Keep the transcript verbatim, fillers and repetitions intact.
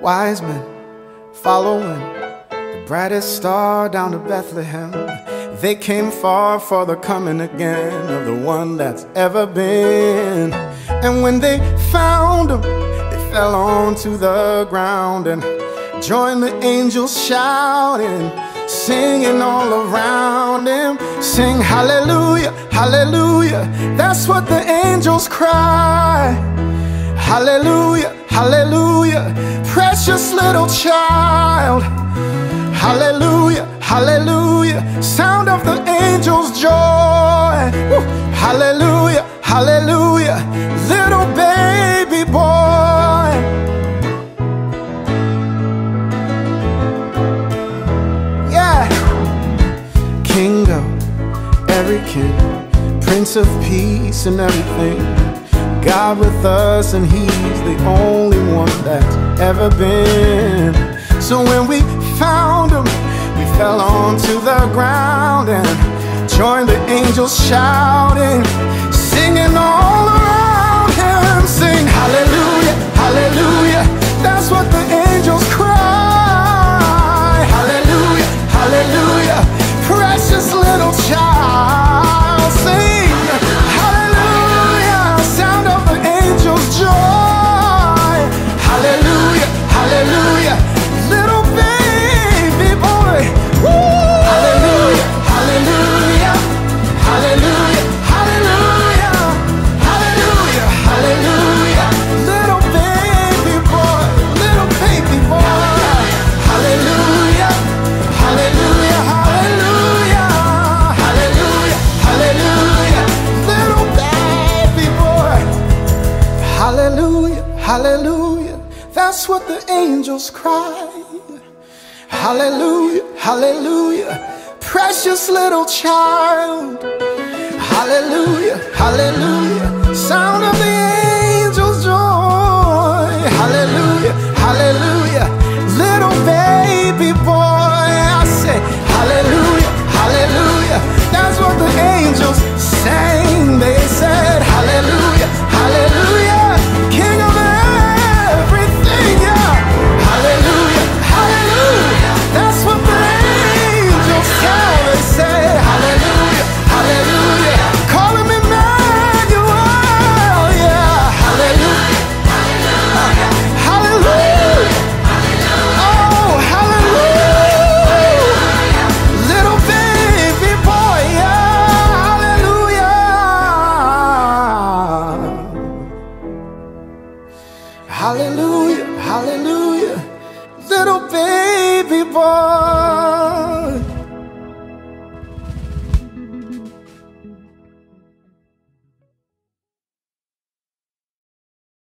wise men following the brightest star down to Bethlehem. They came far for the coming again of the one that's ever been. And when they found him, they fell onto the ground and joined the angels shouting, singing all around him. Sing hallelujah, hallelujah, that's what the angels cry. Hallelujah, hallelujah, precious little child. Hallelujah, hallelujah, sound of the angels' joy. Woo. Hallelujah, hallelujah, little baby boy. Yeah. King of every king, Prince of peace and everything, God with us, and he's the only one that's ever been. So when we found him, we fell onto the ground and joined the angels shouting, singing all around him. Sing hallelujah, hallelujah, that's what the angels cry. Hallelujah, hallelujah, precious little child. Sing hallelujah, sound of the angels' joy. Hallelujah, hallelujah, little baby boy. Woo! Hallelujah, hallelujah, hallelujah, hallelujah, hallelujah, hallelujah, little baby boy, little baby boy. Hallelujah, hallelujah, hallelujah, hallelujah, hallelujah, little baby boy. Hallelujah, hallelujah, that's what the angels cry. Hallelujah, hallelujah, precious little child. Hallelujah, hallelujah, sound of the angels' joy. Hallelujah, hallelujah, little baby boy. I say hallelujah, hallelujah, that's what the angels sang. They said hallelujah, hallelujah, King of everything, yeah. Hallelujah, hallelujah, that's what the angels tell. They say hallelujah, hallelujah, call him Emmanuel, yeah. Hallelujah, hallelujah, oh hallelujah, little baby boy, yeah. Hallelujah, hallelujah, hallelujah, little baby boy.